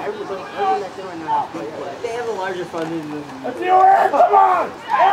everyone that can right now. They have a larger funding than. Let's see where. Come on!